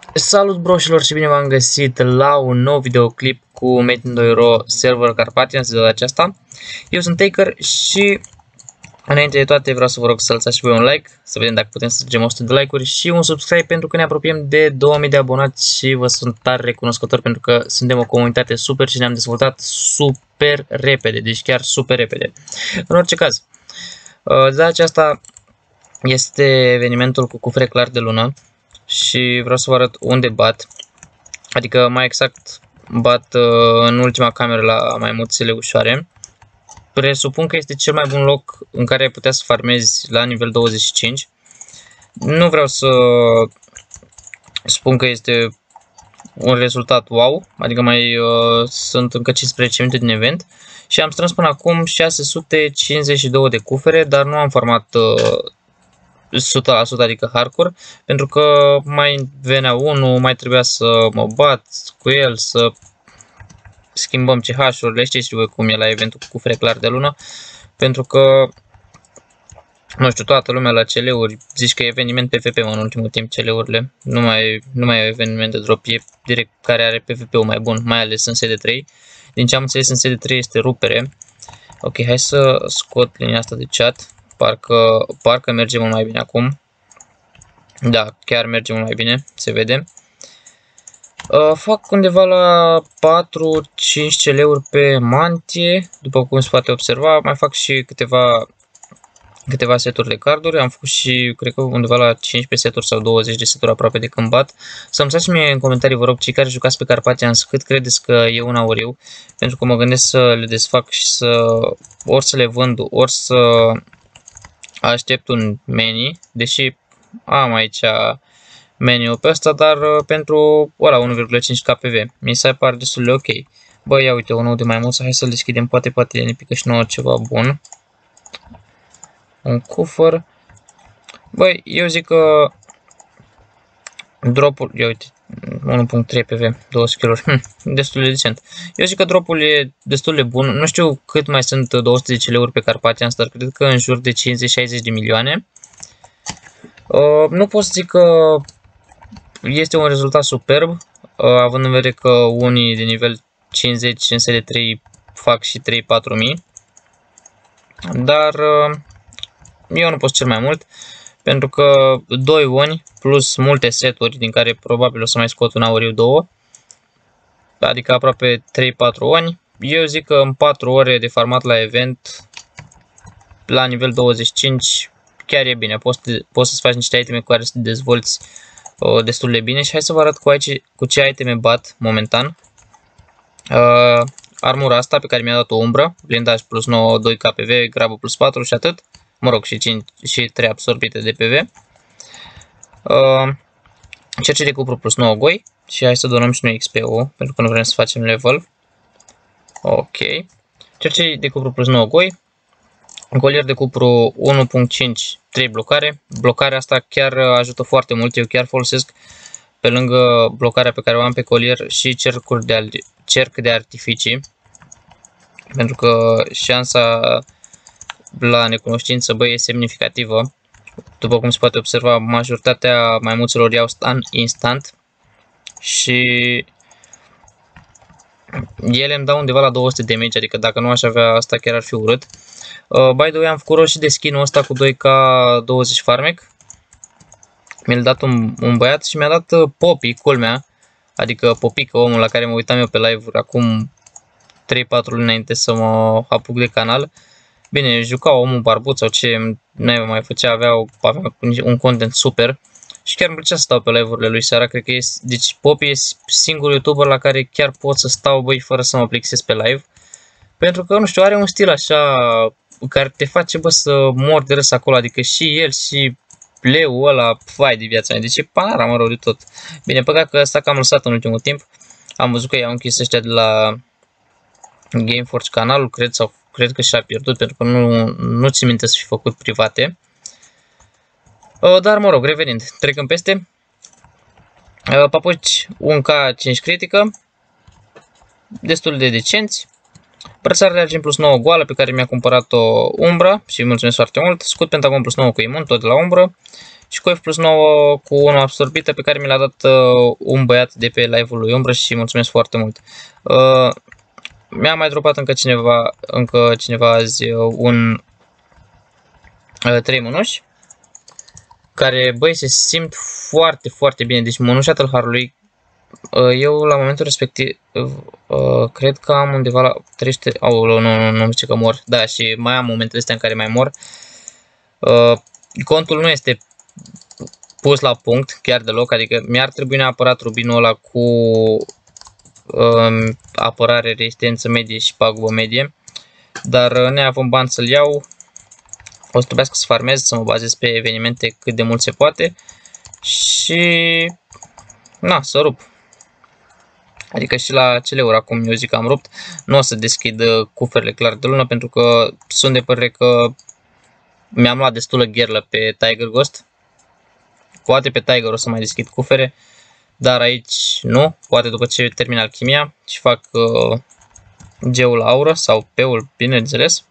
Salut broșilor și bine v-am găsit la un nou videoclip cu Made in 2.ro server Carpathians de data aceasta. Eu sunt Taker și înainte de toate vreau să vă rog să lăsați și voi un like, să vedem dacă putem să strângem 100 de like-uri și un subscribe pentru că ne apropiem de 2000 de abonați și vă sunt tare recunoscător pentru că suntem o comunitate super și ne-am dezvoltat super repede, deci chiar super repede. În orice caz, de data aceasta este evenimentul cu cufre clar de lună. Și vreau să vă arăt unde bat, adică mai exact bat în ultima cameră la maimuțele ușoare. Presupun că este cel mai bun loc în care ai putea să farmezi la nivel 25. Nu vreau să spun că este un rezultat wow, adică mai sunt încă 15 minute din event și am strâns până acum 652 de cufere, dar nu am farmat 100%, adică hardcore, pentru că mai venea unul, mai trebuia să mă bat cu el, să schimbăm CH-urile, știți voi cum e la eventul cu cufre clar de lună, pentru că, nu știu, toată lumea la CL-uri zici că e eveniment PvP în ultimul timp, CL-urile, nu mai e eveniment de drop, e direct care are PvP-ul mai bun, mai ales în SD3, din ce am înțeles în SD3 este rupere. Ok, hai să scot linia asta de chat. Parcă merge mult mai bine acum. Da, chiar merge mult mai bine, se vede. Fac undeva la 4-5 CL-uri pe mantie, după cum se poate observa. Mai fac și câteva seturi de carduri. Am făcut și, cred că undeva la 15 seturi sau 20 de seturi aproape de când bat. Să-mi dați mie în comentarii, vă rog, cei care jucați pe Carpathians, cât credeți că e un auriu. Pentru că mă gândesc să le desfac și ori să le vând, ori să aștept un menu, deși am aici menu-ul pe ăsta, dar pentru ora 1,5 KPV mi se pare destul de ok. Bă, ia uite, un nou de maimuță, hai să-l deschidem, poate ne pică și nouă ceva bun. Un cufăr. Băi, eu zic că dropul, ia uite, 1.3 PV, 200 kg, destul de decent. Eu zic că dropul e destul de bun, nu știu cât mai sunt 200 de CL-uri pe Carpathians, dar cred că în jur de 50-60 de milioane. Nu pot să zic că este un rezultat superb, având în vedere că unii de nivel 50 în serie 3 fac și 3-4 mii, dar eu nu pot cel mai mult, pentru că 2 oni plus multe seturi, din care probabil o să mai scot un auriu 2, adică aproape 3-4 oni, eu zic că în 4 ore de farmat la event, la nivel 25, chiar e bine, poți să-ți faci niște iteme cu care să te dezvolți destul de bine. Și hai să vă arăt cu ce iteme bat momentan. Armura asta pe care mi-a dat o umbră, blindaj plus 9, 2 KPV, grabă plus 4 și atât. Mă rog, și 3 absorbite de PV. Cerce de cupru plus 9 goi. Și hai să donăm și noi XP-ul, pentru că nu vrem să facem level. Ok. Cerce de cupru plus 9 goi. Golier de cupru 1.5, 3 blocare. Blocarea asta chiar ajută foarte mult. Eu chiar folosesc pe lângă blocarea pe care o am pe colier și cerc de artificii. Pentru că șansa la necunoștință, băi, e semnificativă. După cum se poate observa, majoritatea maimuțelor iau stun instant. Și ele îmi dau undeva la 200 damage, adică dacă nu aș avea asta chiar ar fi urât. By the way, am făcut rost și de skin-ul ăsta cu 2K 20 farmec. Mi-l dat un băiat și mi-a dat Poppy, culmea. Adică Popică, omul la care mă uitam eu pe live-uri acum 3-4 luni înainte să mă apuc de canal. Bine, juca omul barbut sau ce mai făcea, avea un content super. Și chiar îmi plăcea să stau pe live-urile lui seara, cred că deci Poppy e singurul YouTuber la care chiar pot să stau, băi, fără să mă plictisesc pe live. Pentru că, nu știu, are un stil așa care te face, bă, să mor de râs acolo, adică și el și Leu ăla, vai de viața mea, deci e panara, mă rog, de tot. Bine, păcat că ăsta că am lăsat în ultimul timp, am văzut că i-au închis ăștia de la Gameforge canalul, cred că și-a pierdut, pentru că nu ți minte să fi făcut private. Dar, mă rog, revenind, trecând peste. Papuci 1K 5 critică, destul de decenți. Brățară de argint plus 9 goală pe care mi-a cumpărat-o Umbra și mulțumesc foarte mult. Scut pentagon plus 9 cu imun, tot de la Umbră. și cu F plus 9 cu 1 absorbită pe care mi l-a dat un băiat de pe live-ul lui Umbră și mulțumesc foarte mult. Mi-a mai dropat încă cineva azi un 3 mânuși care, băi, se simt foarte, foarte bine. Deci mânușa tâlharului, eu la momentul respectiv cred că am undeva la 300, nu zice că mor, da, și mai am momentele astea în care mai mor. Contul nu este pus la punct chiar deloc, adică mi-ar trebui neapărat rubinul ăla cu apărare, rezistență medie și pagubă medie, dar neavând bani să-l iau, o să trebuiască să farmez, să mă bazez pe evenimente cât de mult se poate și na, să rup. Adică și la CL-uri acum eu zic că am rupt, nu o să deschid cuferele clar de lună pentru că sunt de părere că mi-am luat destulă gherlă pe Tiger Ghost. Poate pe Tiger o să mai deschid cufere, dar aici nu, poate după ce termin alchimia și fac geul aură sau peul, bineînțeles.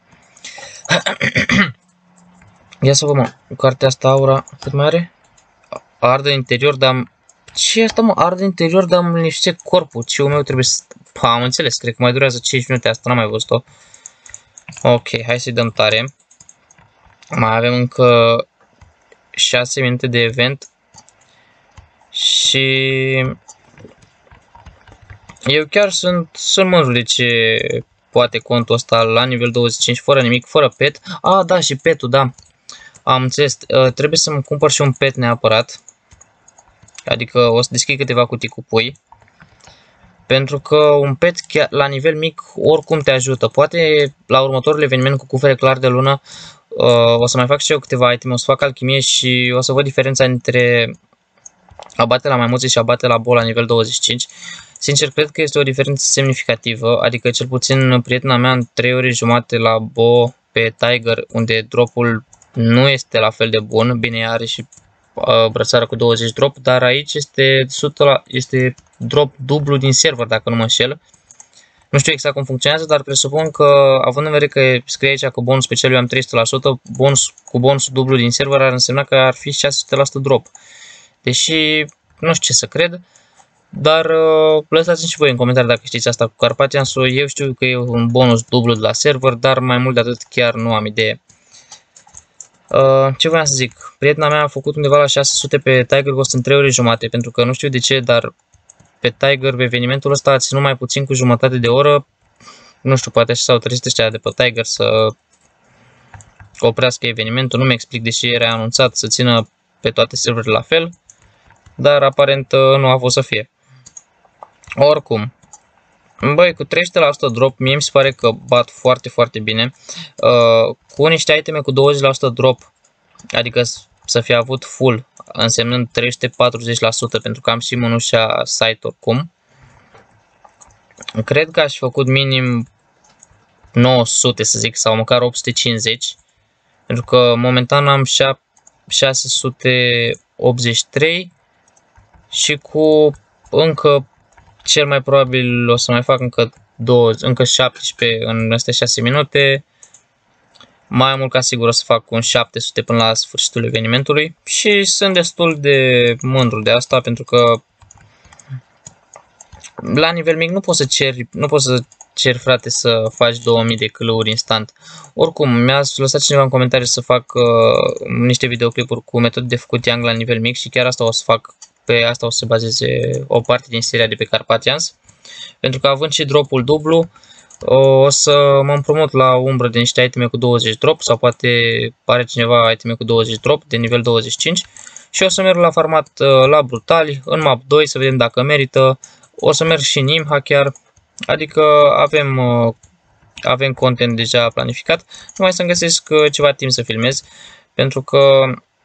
Ia să văd, mă, cartea asta aura, cât mai are? Arde în interior, dar... Ce e asta, mă? Arde în interior, dar îmi liniște corpul. Ce-ul meu trebuie să... Am înțeles, cred că mai durează 5 minute, asta n-am mai văzut-o. Ok, hai să-i dăm tare. Mai avem încă 6 minute de event. Și... eu chiar sunt mândru de ce poate contul ăsta la nivel 25, fără nimic, fără pet. Ah, da, și petul, da. Am înțeles, trebuie să-mi cumpăr și un pet neapărat. Adică o să deschid câteva cutii cu pui. Pentru că un pet chiar la nivel mic oricum te ajută. Poate la următorul eveniment cu cufere clar de lună o să mai fac și eu câteva iteme, o să fac alchimie și o să văd diferența între abate la maimuțe și abate la bou la nivel 25. Sincer, cred că este o diferență semnificativă, adică cel puțin prietena mea în 3 ore jumate la bo pe Tiger, unde dropul nu este la fel de bun, bine are și brățară cu 20 drop, dar aici este drop dublu din server, dacă nu mă înșel. Nu știu exact cum funcționează, dar presupun că, având în vedere că scrie aici că bonus special eu am 300%, cu bonusul dublu din server ar însemna că ar fi 600% drop. Deși nu știu ce să cred, dar lăsați-mi și voi în comentarii dacă știți asta cu Carpathians-ul. Eu știu că e un bonus dublu de la server, dar mai mult de atât chiar nu am idee. Ce voiam să zic? Prietena mea a făcut undeva la 600 pe Tiger Ghost în 3 ore jumate, pentru că nu știu de ce, dar pe Tiger, pe evenimentul ăsta a ținut mai puțin cu jumătate de oră. Nu știu, poate așa s-au trezit ăștia de pe Tiger să oprească evenimentul, nu mi explic de ce era anunțat să țină pe toate serverele la fel, dar aparent nu a fost să fie. Oricum, băi, cu 300% drop, mie mi se pare că bat foarte, foarte bine. Cu niște iteme cu 20% drop, adică să fie avut full, însemnând 340%, pentru că am și mânușa site oricum. Cred că aș fi făcut minim 900, să zic, sau măcar 850, pentru că momentan am 683 și cu încă, cel mai probabil o să mai fac încă 17 în astea 6 minute. Mai mult ca sigur o să fac un 700 până la sfârșitul evenimentului și sunt destul de mândru de asta, pentru că la nivel mic nu poți să ceri, frate, să faci 2000 de câlăuri instant. Oricum, mi-a lăsat cineva în comentarii să fac niște videoclipuri cu metode de făcut young la nivel mic și chiar asta o să fac. Pe asta o să se bazeze o parte din seria de pe Carpathians, pentru că având și dropul dublu, o să mă împrumut la umbră de niște iteme cu 20 drop, sau poate pare cineva iteme cu 20 drop de nivel 25 și o să merg la farmat la brutali, în map 2 să vedem dacă merită, o să merg și în Imha chiar, adică avem content deja planificat, numai să-mi găsesc ceva timp să filmez, pentru că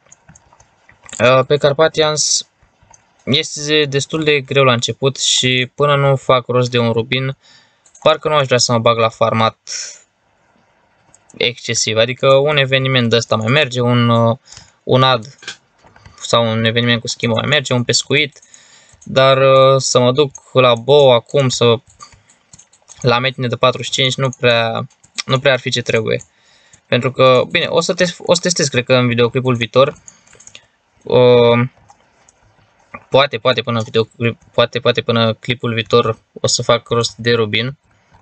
pe Carpathians este destul de greu la început și până nu fac rost de un rubin, parcă nu aș vrea să mă bag la farmat excesiv. Adică un eveniment de ăsta mai merge, un ad sau un eveniment cu schimbă mai merge, un pescuit, dar să mă duc la bow acum, la metine de 45, nu prea ar fi ce trebuie. Pentru că, bine, o să testez, cred că în videoclipul viitor, Poate până clipul viitor o să fac rost de rubin.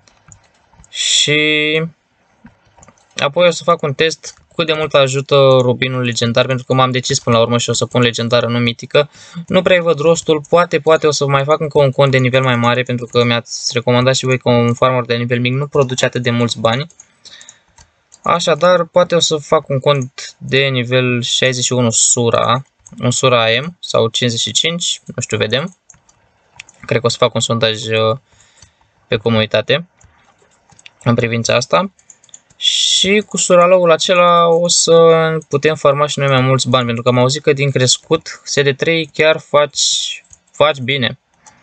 Și apoi o să fac un test cât de mult ajută rubinul legendar, pentru că m-am decis până la urmă și o să pun legendară, nu mitică. Nu prea văd rostul, poate o să mai fac încă un cont de nivel mai mare, pentru că mi-ați recomandat și voi că un farmer de nivel mic nu produce atât de mulți bani. Așadar, poate o să fac un cont de nivel 61 Sura, un Sura AM sau 55, nu știu, vedem. Cred că o să fac un sondaj pe comunitate în privința asta. Și cu suraloul acela o să putem farma și noi mai mulți bani, pentru că am auzit că din crescut SD3 chiar faci bine.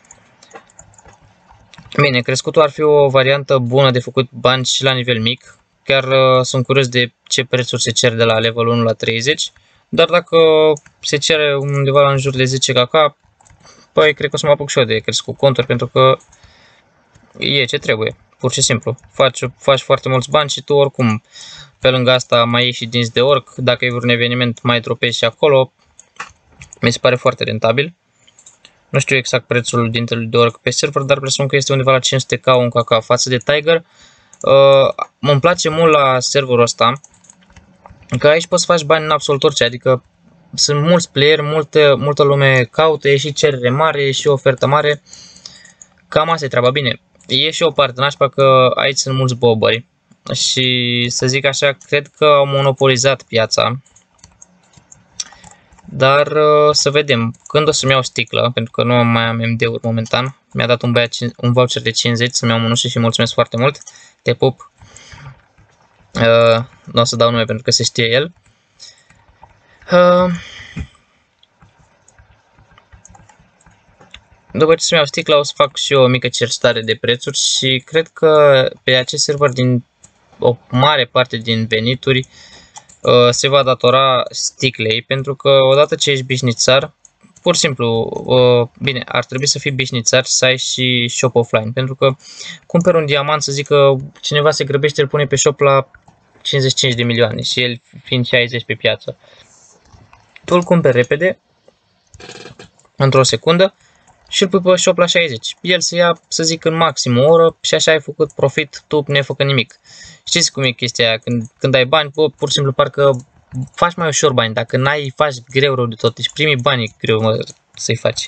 Bine, crescutul ar fi o variantă bună de făcut bani și la nivel mic. Chiar sunt curios de ce prețuri se cer de la level 1 la 30. Dar dacă se cere undeva la în jur de 10 kk, păi cred că o să mă apuc și eu de crescut conturi, pentru că e ce trebuie. Pur și simplu. Faci foarte mulți bani și tu oricum, pe lângă asta, mai iei și dinți de orc. Dacă e vreun eveniment, mai dropezi și acolo. Mi se pare foarte rentabil. Nu știu exact prețul dintelui de orc pe server, dar presupun că este undeva la 500k un kk față de Tiger. Mă place mult la serverul ăsta că aici poți să faci bani în absolut orice, adică sunt mulți player, multă lume caută, e și cerere mare, e și ofertă mare. Cam asta e treaba. Bine, e și o parte nașpa că aici sunt mulți bobări și, să zic așa, cred că au monopolizat piața. Dar să vedem când o să-mi iau sticlă, pentru că nu mai am MD-uri momentan. Mi-a dat un voucher de 50 să-mi iau mânușă și mulțumesc foarte mult. Te pup. Nu o să dau nume pentru că se știe el. După ce să-mi iau sticla, o să fac și eu o mică cercetare de prețuri și cred că pe acest server, din o mare parte din venituri, se va datora sticlei, pentru că odată ce ești bișnițar, pur și simplu, bine, ar trebui să fii bișnițar și să ai și shop offline, pentru că cumperi un diamant, să zic că cineva se grăbește, îl pune pe shop la 55 de milioane și el fiind 60 pe piață. Tu îl cumperi repede, într-o secundă, și îl pui pe shop la 60. El se ia, să zic, în maxim o oră și așa ai făcut profit tu nefăcând nimic. Știți cum e chestia aia? Când ai bani, pur și simplu parcă faci mai ușor bani. Dacă n-ai, faci greu rău de tot. Deci primii bani e greu să-i faci.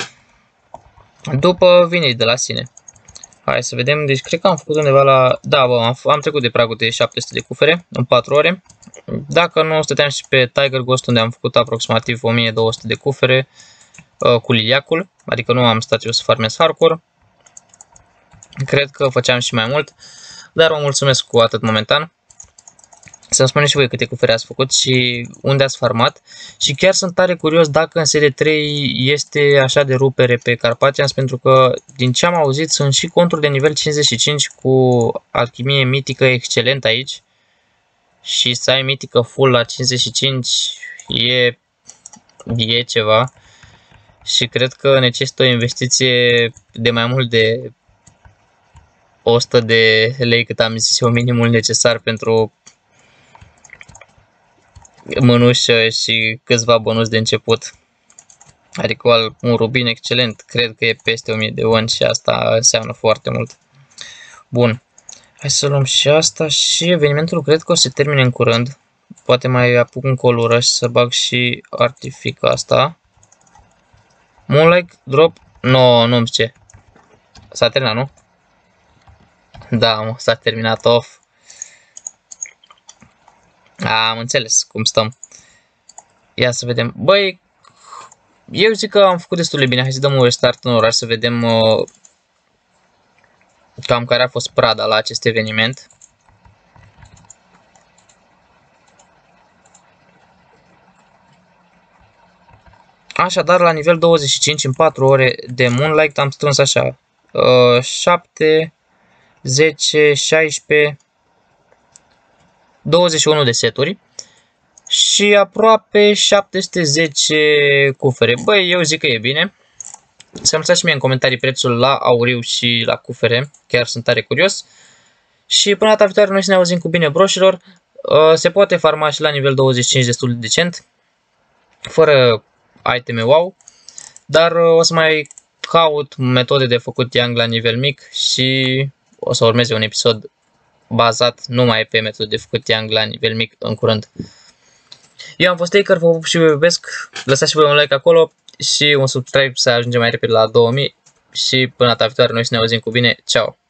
După vine de la sine. Hai să vedem. Deci cred că am făcut undeva la... Da, bă, am trecut de pragul de 700 de cufere în 4 ore. Dacă nu, stăteam și pe Tiger Ghost, unde am făcut aproximativ 1200 de cufere cu liliacul. Adică nu am stat eu să farmez hardcore. Cred că făceam și mai mult. Dar vă mulțumesc cu atât momentan. Să-mi spuneți și voi câte cufere ați făcut și unde ați farmat. Și chiar sunt tare curios dacă în serie 3 este așa de rupere pe Carpathians, pentru că din ce am auzit sunt și conturi de nivel 55 cu alchimie mitică excelent aici. Și să ai mitică full la 55 e ceva. Și cred că necesită o investiție de mai mult de 100 de lei, cât am zis eu, minimul necesar pentru mânușă și câțiva bonus de început. Adică un rubin excelent, cred că e peste 1000 de won și asta înseamnă foarte mult. Bun, hai să luăm și asta și evenimentul cred că o să se termine în curând. Poate mai apuc un colură și să bag și artifica asta. Moonlight drop? No, nu-mi zice. S-a terminat, nu? Da, mă, s-a terminat off. Am înțeles cum stăm. Ia să vedem. Băi, eu zic că am făcut destul de bine. Hai să dăm un restart în oraș să vedem cam care a fost prada la acest eveniment. Așadar, la nivel 25, în 4 ore de Moonlight, am strâns așa 7, 10, 16, 21 de seturi și aproape 710 cufere. Băi, eu zic că e bine. Să-mi lăsați și mie în comentarii prețul la auriu și la cufere, chiar sunt tare curios. Și până data viitoare noi să ne auzim cu bine, broșilor. Se poate farma și la nivel 25 destul de decent. fără iteme wow, dar o să mai caut metode de făcut young la nivel mic și o să urmeze un episod bazat numai pe metode de făcut young la nivel mic în curând. Eu am fost Taker, vă pup și vă iubesc, lăsați și voi un like acolo și un subscribe să ajungem mai repede la 2000 și până data viitoare noi să ne auzim cu bine, ceau!